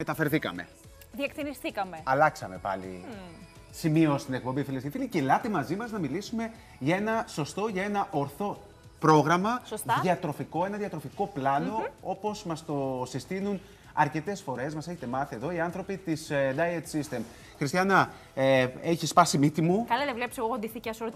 μεταφερθήκαμε. Διακτηνιστήκαμε. Αλλάξαμε πάλι σημείο στην εκπομπή, φίλες και φίλοι, και ελάτε μαζί μας να μιλήσουμε για ένα σωστό, για ένα ορθό πρόγραμμα διατροφικό, ένα διατροφικό πλάνο, όπως μας το συστήνουν αρκετές φορές. Μας έχετε μάθει εδώ οι άνθρωποι της Diet System. Χριστιανά, έχει σπάσει μύτη μου. Καλά, δεν βλέπεις εγώ ντυθήκια σορτή.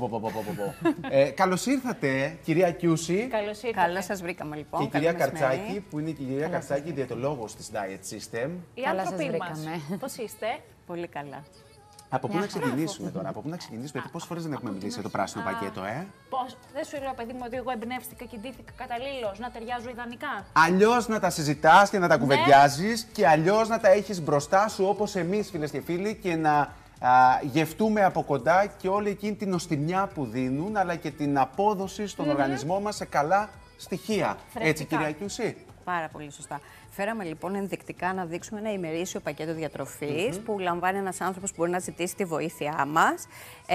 Καλώς ήρθατε, κυρία Κιούση. Καλώς ήρθατε. Καλώς σας βρήκαμε, λοιπόν. Και η κυρία Καρτσάκη, που είναι και η κυρία Καρτσάκη, διαιτολόγος της Diet System. Οι άνθρωποι μας, πώς είστε? Πολύ καλά. Από πού να ξεκινήσουμε τώρα, γιατί πόσες φορές δεν έχουμε μιλήσει για το πράσινο πακέτο, Πώς, δεν σου λέω, παιδί μου, ότι εγώ εμπνεύστηκα και ντύθηκα καταλήλως, να ταιριάζω ιδανικά. Αλλιώς να τα συζητάς και να τα κουβεντιάζεις και αλλιώς να τα έχεις μπροστά σου όπως εμείς, φίλες και φίλοι, και να γευτούμε από κοντά και όλη εκείνη την νοστιμιά που δίνουν, αλλά και την απόδοση στον οργανισμό μας σε καλά στοιχεία. Έτσι, κυρία Κιούση? Πάρα πολύ σωστά. Φέραμε λοιπόν ενδεικτικά να δείξουμε ένα ημερήσιο πακέτο διατροφής που λαμβάνει ένας άνθρωπος που μπορεί να ζητήσει τη βοήθειά μας.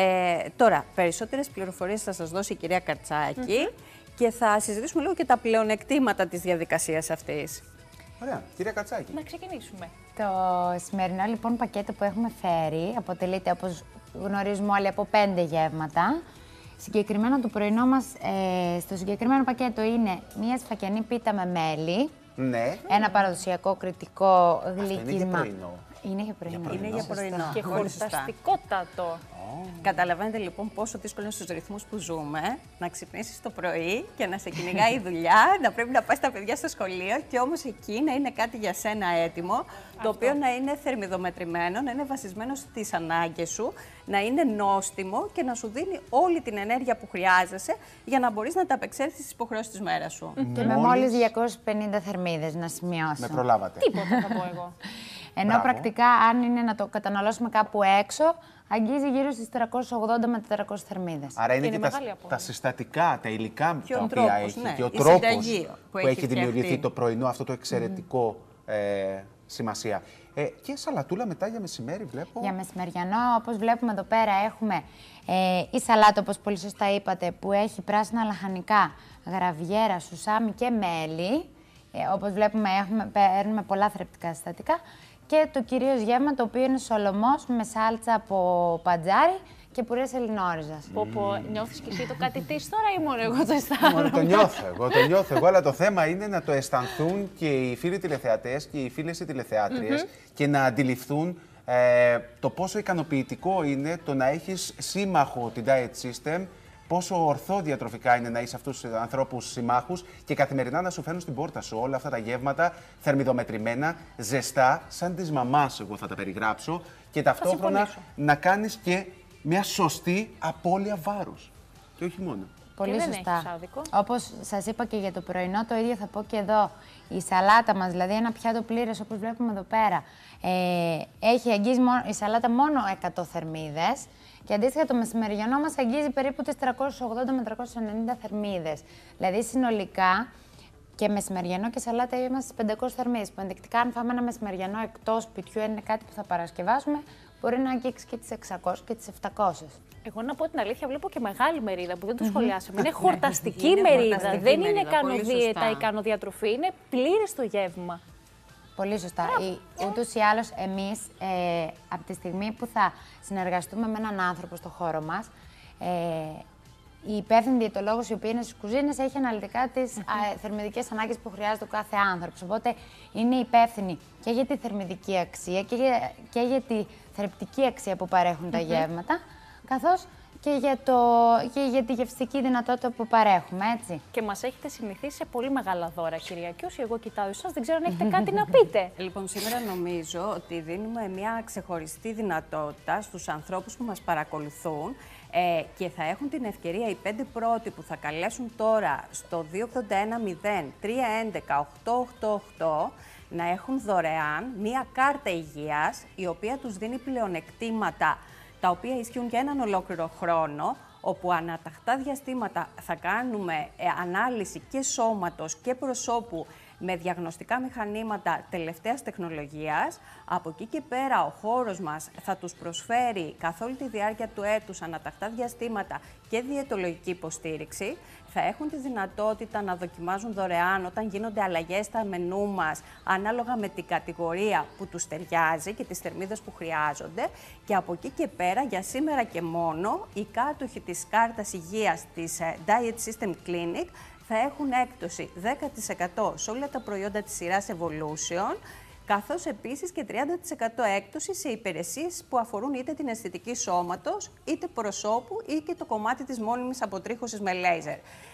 Τώρα, περισσότερες πληροφορίες θα σας δώσει η κυρία Καρτσάκη και θα συζητήσουμε λίγο και τα πλεονεκτήματα της διαδικασίας αυτής. Ωραία. Κυρία Καρτσάκη. Να ξεκινήσουμε. Το σημερινό λοιπόν πακέτο που έχουμε φέρει αποτελείται, όπως γνωρίζουμε όλοι, από 5 γεύματα. Συγκεκριμένα το πρωινό μας στο συγκεκριμένο πακέτο είναι μία σφακιανή πίτα με μέλι. Ναι. Ένα παραδοσιακό κριτικό γλυκίσμα. Είναι για πρωινό. Είναι για πρωινό. Είναι για πρωινό. Και χορταστικότατο. Καταλαβαίνετε λοιπόν πόσο δύσκολο είναι στους ρυθμούς που ζούμε να ξυπνήσεις το πρωί και να σε κυνηγάει η δουλειά, να πρέπει να πας τα παιδιά στο σχολείο και όμως εκεί να είναι κάτι για σένα έτοιμο, το οποίο να είναι θερμιδομετρημένο, να είναι βασισμένο στις ανάγκες σου, να είναι νόστιμο και να σου δίνει όλη την ενέργεια που χρειάζεσαι για να μπορείς να τα απεξέλθεις στις υποχρεώσεις της μέρας σου. Και με μόλις 250 θερμίδες, να σημειώσω. Με προλάβατε. Τίποτα θα πω εγώ. Ενώ πρακτικά, αν είναι να το καταναλώσουμε κάπου έξω, αγγίζει γύρω στις 380 με 400 θερμίδες. Άρα είναι και τα συστατικά, τα υλικά τα οποία έχει και ο τρόπος που έχει δημιουργηθεί το πρωινό, αυτό το εξαιρετικό σημασία. Και σαλατούλα μετά για μεσημέρι βλέπω. Για μεσημεριανό, όπως βλέπουμε εδώ πέρα, έχουμε η σαλάτα, όπως πολύ σωστά είπατε, που έχει πράσινα λαχανικά, γραβιέρα, σουσάμι και μέλι. Όπως βλέπουμε, παίρνουμε πολλά θρεπτικά συστατικά. Και το κυρίως γεύμα, το οποίο είναι σολομός με σάλτσα από πατζάρι και πουρές ελληνόριζας. Νιώθεις και εσύ το κάτι της τώρα ή μόνο εγώ το αισθάνομαι? Το νιώθω εγώ, αλλά το θέμα είναι να το αισθανθούν και οι φίλοι τηλεθεατές και οι φίλες οι τηλεθεάτριες και να αντιληφθούν το πόσο ικανοποιητικό είναι το να έχεις σύμμαχο την Diet System, πόσο ορθό διατροφικά είναι να είσαι αυτούς τους ανθρώπους συμμάχους και καθημερινά να σου φέρνουν στην πόρτα σου όλα αυτά τα γεύματα θερμιδομετρημένα, ζεστά, σαν της μαμάς, εγώ θα τα περιγράψω, και ταυτόχρονα να κάνεις και μια σωστή απώλεια βάρους. Και όχι μόνο. Πολύ σωστά. Όπως σας είπα και για το πρωινό, το ίδιο θα πω και εδώ. Η σαλάτα μας, δηλαδή ένα πιάτο πλήρες, όπως βλέπουμε εδώ πέρα, έχει αγγίζει η σαλάτα μόνο 100 θερμίδες. Και αντίστοιχα το μεσημεριανό μας αγγίζει περίπου τις 380 με 390 θερμίδες. Δηλαδή συνολικά και μεσημεριανό και σαλάτα είμαστε στις 500 θερμίδες. Που ενδεικτικά, αν φάμε ένα μεσημεριανό εκτός σπιτιού, είναι κάτι που θα παρασκευάσουμε, μπορεί να αγγίξει και τις 600 και τις 700. Εγώ να πω την αλήθεια, βλέπω και μεγάλη μερίδα που δεν το σχολιάσαμε. Είναι χορταστική μερίδα. Δεν είναι κανοδίαιτα ή κανοδιατροφή, είναι πλήρες το γεύμα. Πολύ σωστά. Ούτως ή άλλως, εμείς από τη στιγμή που θα συνεργαστούμε με έναν άνθρωπο στο χώρο μας, η υπεύθυνη διαιτολόγος, η οποία είναι στις κουζίνες, έχει αναλυτικά τις θερμιδικές ανάγκες που χρειάζεται ο κάθε άνθρωπος. Οπότε είναι υπεύθυνη και για τη θερμιδική αξία και για τη θρεπτική αξία που παρέχουν τα γεύματα, καθώς και για τη γευστική δυνατότητα που παρέχουμε, έτσι. Και μας έχετε συνηθίσει σε πολύ μεγάλα δώρα, κυρία Κιούση. Εγώ κοιτάω εσάς, δεν ξέρω αν έχετε κάτι να πείτε. Λοιπόν, σήμερα νομίζω ότι δίνουμε μια ξεχωριστή δυνατότητα στους ανθρώπους που μας παρακολουθούν και θα έχουν την ευκαιρία οι 5 πρώτοι που θα καλέσουν τώρα στο 281-0-311-888 να έχουν δωρεάν μια κάρτα υγείας, η οποία τους δίνει πλεονεκτήματα τα οποία ισχύουν για έναν ολόκληρο χρόνο, όπου αναταχτά διαστήματα θα κάνουμε ανάλυση και σώματος και προσώπου με διαγνωστικά μηχανήματα τελευταίας τεχνολογίας. Από εκεί και πέρα ο χώρος μας θα τους προσφέρει καθ' όλη τη διάρκεια του έτους, ανατακτά διαστήματα και διαιτολογική υποστήριξη. Θα έχουν τη δυνατότητα να δοκιμάζουν δωρεάν όταν γίνονται αλλαγές στα μενού μας, ανάλογα με την κατηγορία που τους ταιριάζει και τις θερμίδες που χρειάζονται. Και από εκεί και πέρα, για σήμερα και μόνο, οι κάτοχοι της κάρτας υγείας της Diet System Clinic θα έχουν έκπτωση 10% σε όλα τα προϊόντα της σειράς Evolution, καθώς επίσης και 30% έκπτωση σε υπηρεσίες που αφορούν είτε την αισθητική σώματος, είτε προσώπου ή και το κομμάτι της μόνιμης αποτρίχωσης με λέιζερ.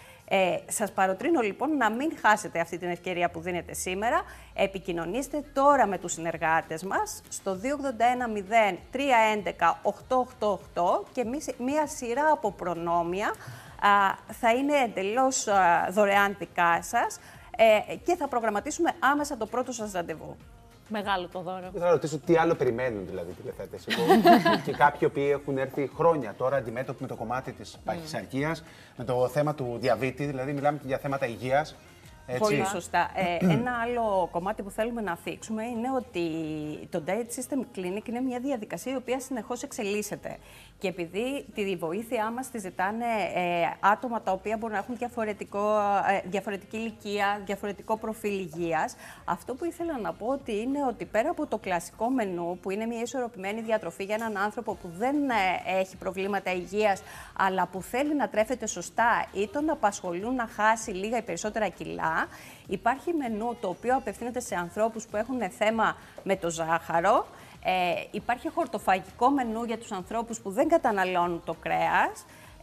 Σας παροτρύνω λοιπόν να μην χάσετε αυτή την ευκαιρία που δίνετε σήμερα. Επικοινωνήστε τώρα με τους συνεργάτες μας στο 281 0311 888 και μία σειρά από προνόμια θα είναι εντελώς δωρεάν δικά σας και θα προγραμματίσουμε άμεσα το πρώτο σας ραντεβού. Μεγάλο το δώρο. Θα ρωτήσω τι άλλο περιμένουν δηλαδή οι τηλεθεατές. Και κάποιοι οποίοι έχουν έρθει χρόνια τώρα αντιμέτωποι με το κομμάτι της παχυσαρκίας, με το θέμα του διαβήτη, δηλαδή μιλάμε και για θέματα υγείας. Έτσι. Πολύ σωστά. Ένα άλλο κομμάτι που θέλουμε να θίξουμε είναι ότι το Diet System Clinic είναι μια διαδικασία η οποία συνεχώς εξελίσσεται. Και επειδή τη βοήθειά μας τη ζητάνε άτομα τα οποία μπορούν να έχουν διαφορετική ηλικία, διαφορετικό προφίλ υγείας, αυτό που ήθελα να πω ότι είναι ότι πέρα από το κλασικό μενού, που είναι μια ισορροπημένη διατροφή για έναν άνθρωπο που δεν έχει προβλήματα υγείας, αλλά που θέλει να τρέφεται σωστά ή τον απασχολούν να χάσει λίγα ή περισσότερα κιλά, υπάρχει μενού το οποίο απευθύνεται σε ανθρώπους που έχουν θέμα με το ζάχαρο. Υπάρχει χορτοφαγικό μενού για τους ανθρώπους που δεν καταναλώνουν το κρέας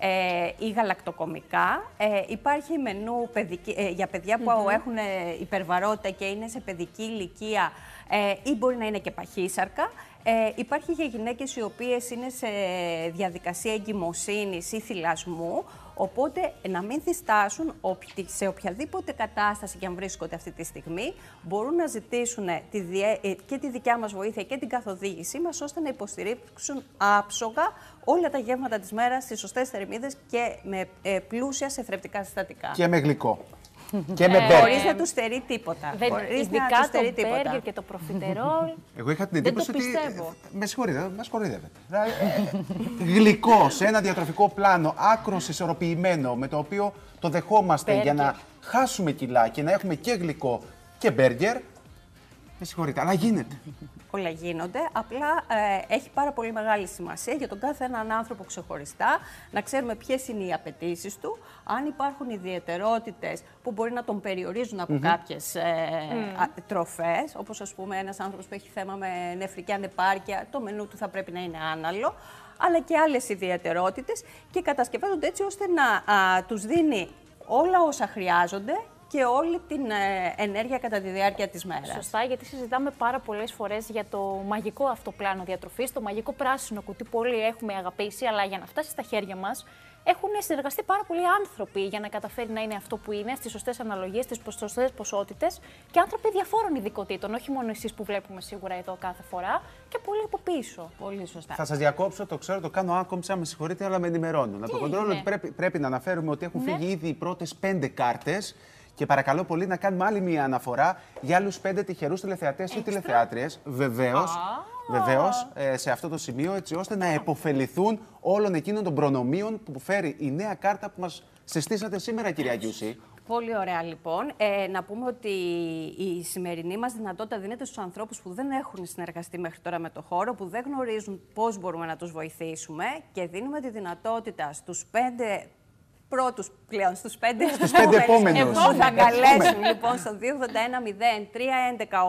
ή γαλακτοκομικά. Υπάρχει μενού για παιδιά που έχουν υπερβαρότητα και είναι σε παιδική ηλικία ή μπορεί να είναι και παχύσαρκα. Υπάρχει για γυναίκες οι οποίες είναι σε διαδικασία εγκυμοσύνης ή θυλασμού, οπότε να μην διστάσουν σε οποιαδήποτε κατάσταση και αν βρίσκονται αυτή τη στιγμή, μπορούν να ζητήσουν και τη δικιά μας βοήθεια και την καθοδήγησή μας, ώστε να υποστηρίξουν άψογα όλα τα γεύματα της μέρας στις σωστές θερμίδες και με πλούσια σε θρεπτικά συστατικά. Και με γλυκό. Και με μπέργκερ. Χωρίς να του στερεί τίποτα. Ειδικά το μπέργκερ και το προφιτερόλ. Εγώ είχα την εντύπωση ότι. Με συγχωρείτε, μας κοροϊδεύετε. Γλυκό σε ένα διατροφικό πλάνο, άκρως ισορροπημένο, με το οποίο το δεχόμαστε για να χάσουμε κιλά και να έχουμε και γλυκό και μπέργκερ. Με συγχωρείτε, αλλά γίνεται. Όλα γίνονται. Απλά έχει πάρα πολύ μεγάλη σημασία για τον κάθε έναν άνθρωπο ξεχωριστά να ξέρουμε ποιες είναι οι απαιτήσεις του, αν υπάρχουν ιδιαιτερότητες που μπορεί να τον περιορίζουν από κάποιες τροφές, όπως ας πούμε ένας άνθρωπος που έχει θέμα με νεφρική ανεπάρκεια, το μενού του θα πρέπει να είναι άναλο, αλλά και άλλες ιδιαιτερότητες και κατασκευάζονται έτσι ώστε να τους δίνει όλα όσα χρειάζονται και όλη την ενέργεια κατά τη διάρκεια της μέρας. Σωστά, γιατί συζητάμε πάρα πολλές φορές για το μαγικό αυτό πλάνο διατροφής, το μαγικό πράσινο κουτί που όλοι έχουμε αγαπήσει, αλλά για να φτάσει στα χέρια μας έχουν συνεργαστεί πάρα πολλοί άνθρωποι για να καταφέρει να είναι αυτό που είναι, στις σωστές αναλογίες, στις σωστές ποσότητες και άνθρωποι διαφόρων ειδικοτήτων, όχι μόνο εσείς που βλέπουμε σίγουρα εδώ κάθε φορά και πολλοί από πίσω. Πολύ σωστά. Θα σας διακόψω, το ξέρω, το κάνω άκομψα, με συγχωρείτε, αλλά με ενημερώνουν. Από το κοντρόλ πρέπει να αναφέρουμε ότι έχουν φύγει ήδη οι πρώτες 5 κάρτες. Και παρακαλώ πολύ να κάνουμε άλλη μία αναφορά για άλλους 5 τυχερούς τηλεθεατές ή τηλεθεάτριες, βεβαίως, σε αυτό το σημείο, έτσι ώστε να επωφεληθούν όλων εκείνων των προνομίων που φέρει η νέα κάρτα που μας συστήσατε σήμερα, κυρία Γιούση. Πολύ ωραία, λοιπόν. Να πούμε ότι η σημερινή μας δυνατότητα δίνεται στους ανθρώπους που δεν έχουν συνεργαστεί μέχρι τώρα με το χώρο, που δεν γνωρίζουν πώς μπορούμε να τους βοηθήσουμε και δίνουμε τη δυνατότητα στους 5 πρώτους πλέον, στους 5 επόμενους. Εγώ θα καλέσουν λοιπόν στο 281 0311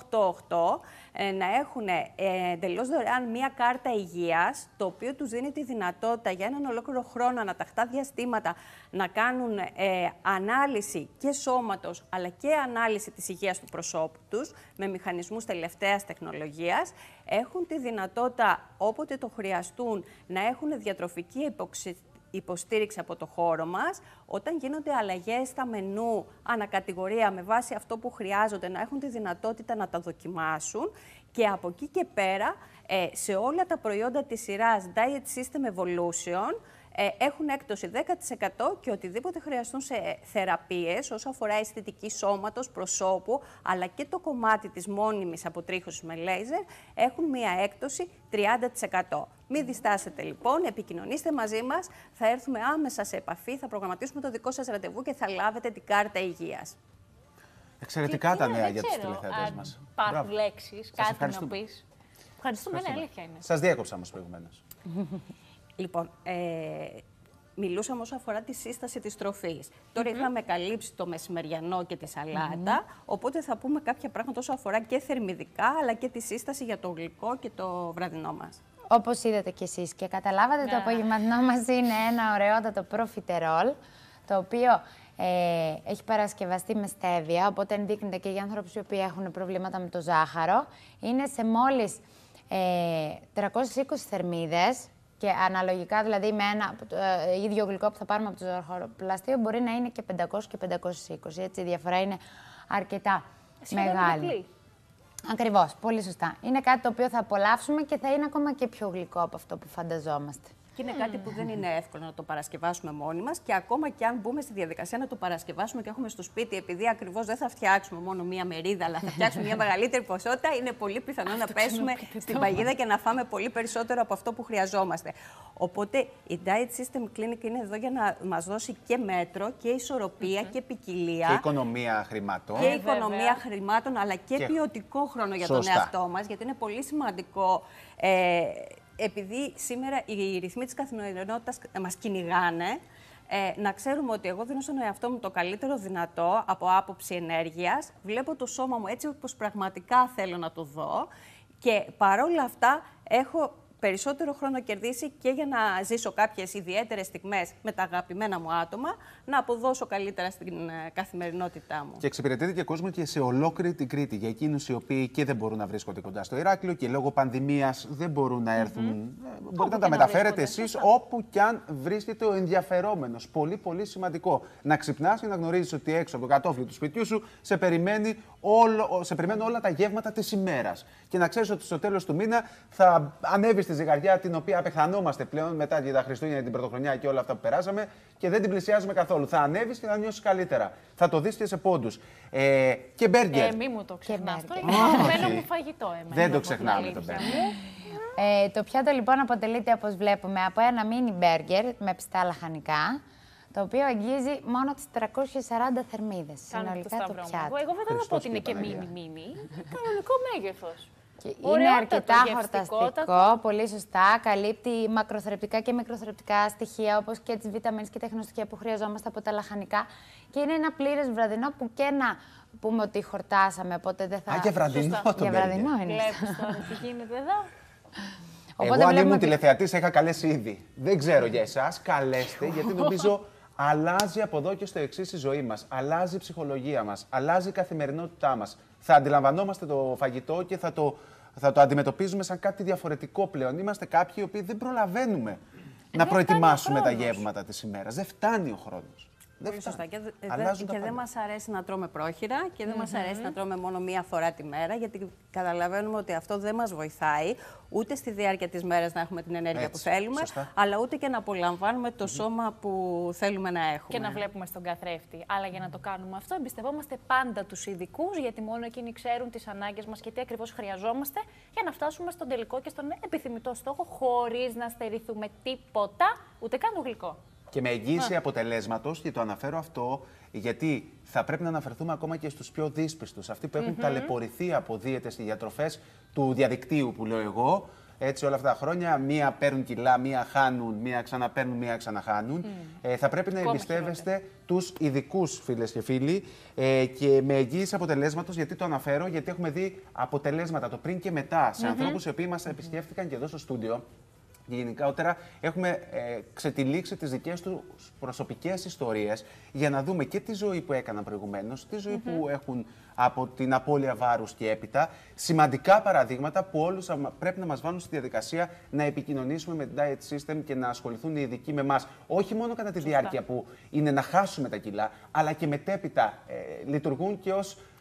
888 να έχουν εντελώς δωρεάν μία κάρτα υγείας, το οποίο τους δίνει τη δυνατότητα για έναν ολόκληρο χρόνο, ανατακτά διαστήματα, να κάνουν ανάλυση και σώματος, αλλά και ανάλυση της υγείας του προσώπου τους, με μηχανισμούς τελευταίας τεχνολογίας. Έχουν τη δυνατότητα, όποτε το χρειαστούν, να έχουν διατροφική υποστήριξη από το χώρο μας, όταν γίνονται αλλαγές στα μενού ανακατηγορία με βάση αυτό που χρειάζονται, να έχουν τη δυνατότητα να τα δοκιμάσουν και από εκεί και πέρα σε όλα τα προϊόντα της σειράς Diet System Evolution έχουν έκπτωση 10% και οτιδήποτε χρειαστούν σε θεραπείες όσο αφορά αισθητική σώματος, προσώπου, αλλά και το κομμάτι της μόνιμης αποτρίχωσης με λέιζερ, έχουν μία έκπτωση 30%. Μην διστάσετε λοιπόν, επικοινωνήστε μαζί μας, θα έρθουμε άμεσα σε επαφή, θα προγραμματίσουμε το δικό σας ραντεβού και θα λάβετε την κάρτα υγείας. Εξαιρετικά τα νέα για τους τηλεθεατές μας. Υπάρχουν λέξεις, κάτι να πεις. Ευχαριστούμε, ναι, αλήθεια είναι. Σας διέκοψα όμως προηγουμένως. Λοιπόν, μιλούσαμε όσο αφορά τη σύσταση της τροφής. Τώρα είχαμε καλύψει το μεσημεριανό και τη σαλάτα, οπότε θα πούμε κάποια πράγματα όσο αφορά και θερμιδικά, αλλά και τη σύσταση για το γλυκό και το βραδινό μας. Όπως είδατε κι εσείς και καταλάβατε, το απογευματινό μας είναι ένα ωραιότατο προφιτερόλ, το οποίο έχει παρασκευαστεί με στέβια, οπότε ενδείκνυται και για άνθρωπους οι οποίοι έχουν προβλήματα με το ζάχαρο. Είναι σε μόλις 320 θερμίδες και αναλογικά, δηλαδή με ένα ίδιο γλυκό που θα πάρουμε από το ζαχαροπλαστείο, μπορεί να είναι και 500 και 520. Έτσι, η διαφορά είναι αρκετά μεγάλη. Ακριβώς, πολύ σωστά. Είναι κάτι το οποίο θα απολαύσουμε και θα είναι ακόμα και πιο γλυκό από αυτό που φανταζόμαστε. Και είναι κάτι που δεν είναι εύκολο να το παρασκευάσουμε μόνοι μας και ακόμα και αν μπούμε στη διαδικασία να το παρασκευάσουμε και έχουμε στο σπίτι, επειδή ακριβώς δεν θα φτιάξουμε μόνο μία μερίδα, αλλά θα φτιάξουμε μία μεγαλύτερη ποσότητα, είναι πολύ πιθανό να πέσουμε στην παγίδα και να φάμε πολύ περισσότερο από αυτό που χρειαζόμαστε. Οπότε η Diet System Clinic είναι εδώ για να μας δώσει και μέτρο και ισορροπία και ποικιλία. Και οικονομία χρημάτων. Και οικονομία χρημάτων, αλλά και ποιοτικό χρόνο για τον εαυτό μας, γιατί είναι πολύ σημαντικό. Επειδή σήμερα οι ρυθμοί της καθημερινότητας μας κυνηγάνε, να ξέρουμε ότι εγώ δίνω στον εαυτό μου το καλύτερο δυνατό από άποψη ενέργειας, βλέπω το σώμα μου έτσι όπως πραγματικά θέλω να το δω και παρόλα αυτά έχω περισσότερο χρόνο κερδίσει και για να ζήσω κάποιες ιδιαίτερες στιγμές με τα αγαπημένα μου άτομα, να αποδώσω καλύτερα στην καθημερινότητά μου. Και εξυπηρετείται και κόσμο και σε ολόκληρη την Κρήτη. Για εκείνους οι οποίοι και δεν μπορούν να βρίσκονται κοντά στο Ηράκλειο και λόγω πανδημίας δεν μπορούν να έρθουν. Μπορείτε να τα μεταφέρετε εσείς όπου κι αν βρίσκεται ο ενδιαφερόμενος. Πολύ, πολύ σημαντικό. Να ξυπνάς και να γνωρίζεις ότι έξω από το κατόφλι του σπιτιού σου σε περιμένουν όλα τα γεύματα της ημέρας. Και να ξέρεις ότι στο τέλος του μήνα θα ανέβεις στη ζυγαριά την οποία απεχθανόμαστε πλέον μετά και τα Χριστούγεννα, την Πρωτοχρονιά και όλα αυτά που περάσαμε και δεν την πλησιάζουμε καθόλου. Θα ανέβεις και θα νιώσεις καλύτερα. Θα το δεις και σε πόντους. Και μπέργκερ. Μη μου το ξεχνάς. Αυτό είναι το αγαπημένο μου φαγητό. Δεν το ξεχνάμε το μπέργκερ. Το πιάτο λοιπόν αποτελείται, όπως βλέπουμε, από ένα μίνι μπέργκερ με πιστά λαχανικά, το οποίο αγγίζει μόνο τις 340 θερμίδες. Συνολικά το πιάτο. Εγώ δεν θα πω ότι είναι και μίνι. Κανονικό μέγεθος. Είναι αρκετά χορταστικό, πολύ σωστά. Καλύπτει μακροθρεπτικά και μικροθρεπτικά στοιχεία, όπως και τις βιταμίνες και τα ίχνοστοιχεία που χρειαζόμαστε από τα λαχανικά. Και είναι ένα πλήρες βραδινό που και να πούμε ότι χορτάσαμε, οπότε δεν θα... και βραδινό το για βραδινό είναι. Βλέπεις τώρα τι γίνεται εδώ. Εγώ αν ήμουν τηλεθεατής είχα καλέσει ήδη. Δεν ξέρω για εσάς, καλέστε, γιατί νομίζω αλλάζει από εδώ και στο εξής η ζωή μας. Αλλάζει η ψυχολογία μας, αλλάζει η καθημερινότητά μας. Θα αντιλαμβανόμαστε το φαγητό και θα το αντιμετωπίζουμε σαν κάτι διαφορετικό πλέον. Είμαστε κάποιοι οι οποίοι δεν προλαβαίνουμε να προετοιμάσουμε τα γεύματα της ημέρας. Δεν φτάνει ο χρόνος. Πολύ σωστά. Και δεν μας αρέσει να τρώμε πρόχειρα και δεν μας αρέσει να τρώμε μόνο μία φορά τη μέρα, γιατί καταλαβαίνουμε ότι αυτό δεν μας βοηθάει ούτε στη διάρκεια της μέρας να έχουμε την ενέργεια που θέλουμε, αλλά ούτε και να απολαμβάνουμε το σώμα που θέλουμε να έχουμε. Και να βλέπουμε στον καθρέφτη. Αλλά για να το κάνουμε αυτό, εμπιστευόμαστε πάντα τους ειδικούς, γιατί μόνο εκείνοι ξέρουν τις ανάγκες μας και τι ακριβώς χρειαζόμαστε για να φτάσουμε στον τελικό και στον επιθυμητό στόχο, χωρίς να στερηθούμε τίποτα, ούτε καν το γλυκό. Και με εγγύηση αποτελέσματος, και το αναφέρω αυτό, γιατί θα πρέπει να αναφερθούμε ακόμα και στους πιο δύσπιστους, αυτοί που έχουν ταλαιπωρηθεί από δίαιτες και διατροφές του διαδικτύου, που λέω εγώ. Έτσι, όλα αυτά τα χρόνια, μία παίρνουν κιλά, μία χάνουν, μία ξαναπαίρνουν, μία ξαναχάνουν. Θα πρέπει να εμπιστεύεστε τους ειδικούς, φίλες και φίλοι, και με εγγύηση αποτελέσματος, γιατί το αναφέρω, γιατί έχουμε δει αποτελέσματα το πριν και μετά σε ανθρώπους οι οποίοι μας επισκέφτηκαν και εδώ στο στούντιο. Και γενικότερα έχουμε ξετυλίξει τις δικές τους προσωπικές ιστορίες για να δούμε και τη ζωή που έκαναν προηγουμένως, τη ζωή που έχουν από την απώλεια βάρους και έπειτα. Σημαντικά παραδείγματα που όλους πρέπει να μας βάλουν στη διαδικασία να επικοινωνήσουμε με την Diet System και να ασχοληθούν οι ειδικοί με εμάς. Όχι μόνο κατά τη διάρκεια που είναι να χάσουμε τα κιλά, αλλά και μετέπειτα λειτουργούν και ως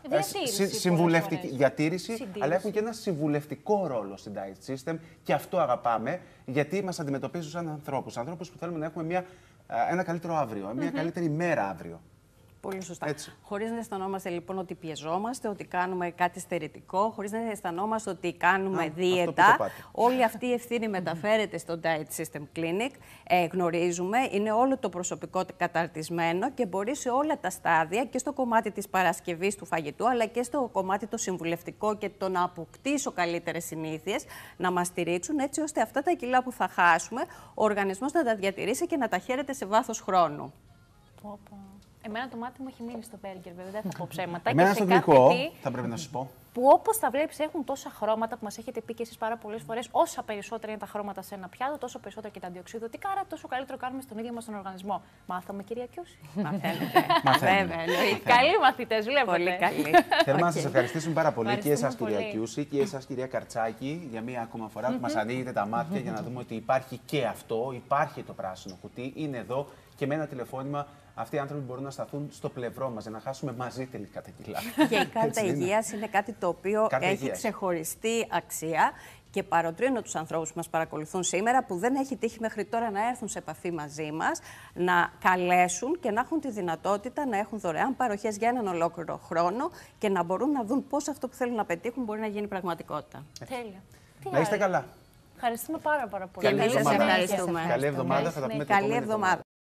συμβουλευτική διατήρηση, αλλά έχουν και ένα συμβουλευτικό ρόλο στην diet system και αυτό αγαπάμε, γιατί μας αντιμετωπίζουν σαν ανθρώπους που θέλουμε να έχουμε ένα καλύτερο αύριο, μια καλύτερη μέρα αύριο. Πολύ σωστά. Χωρίς να αισθανόμαστε λοιπόν ότι πιεζόμαστε, ότι κάνουμε κάτι στερετικό, χωρίς να αισθανόμαστε ότι κάνουμε δίαιτα. Όλη αυτή η ευθύνη μεταφέρεται στο Diet System Clinic. Γνωρίζουμε, είναι όλο το προσωπικό καταρτισμένο και μπορεί σε όλα τα στάδια και στο κομμάτι της παρασκευής του φαγητού, αλλά και στο κομμάτι το συμβουλευτικό και το να αποκτήσω καλύτερες συνήθειες, να μας στηρίξουν έτσι ώστε αυτά τα κιλά που θα χάσουμε, ο οργανισμός να τα διατηρήσει και να τα χαίρεται σε βάθος χρόνου. Εμένα το μάτι μου έχει μείνει στο μπέργκερ, βέβαια, δεν θα πω ψέματα. Εμένα στο γλυκό, θα πρέπει να σας πω. Που όπως τα βλέπεις έχουν τόσα χρώματα που μας έχετε πει και εσείς πάρα πολλές φορές. Όσα περισσότερα είναι τα χρώματα σε ένα πιάτο, τόσο περισσότερα και τα αντιοξυδωτικά, άρα τόσο καλύτερο κάνουμε στον ίδιο μας τον οργανισμό. Μάθαμε, κυρία Κιούση. Μαθαίνετε. Καλοί μαθητές, βλέπετε. Πολύ καλοί. Θέλουμε να σας ευχαριστήσουμε πάρα πολύ και εσάς, κυρία Κιούση, και εσάς, κυρία Καρτσάκη, για μία ακόμα φορά που μας ανοίγετε τα μάτια για να δούμε ότι υπάρχει και αυτό, υπάρχει το πράσινο κουτί, είναι εδώ και με ένα τηλεφώνημα. Αυτοί οι άνθρωποι μπορούν να σταθούν στο πλευρό μας, για να χάσουμε μαζί τελικά τα κιλά. Και η κάρτα υγείας είναι κάτι το οποίο έχει ξεχωριστή αξία και παροτρύνω τους ανθρώπους που μας παρακολουθούν σήμερα, που δεν έχει τύχει μέχρι τώρα να έρθουν σε επαφή μαζί μας, να καλέσουν και να έχουν τη δυνατότητα να έχουν δωρεάν παροχές για έναν ολόκληρο χρόνο και να μπορούν να δουν πώς αυτό που θέλουν να πετύχουν μπορεί να γίνει πραγματικότητα. Τέλεια. Να είστε καλά. Ευχαριστούμε πάρα πολύ. Καλή εβδομάδα. Θα τα πούμε την επόμενη εβδομάδα.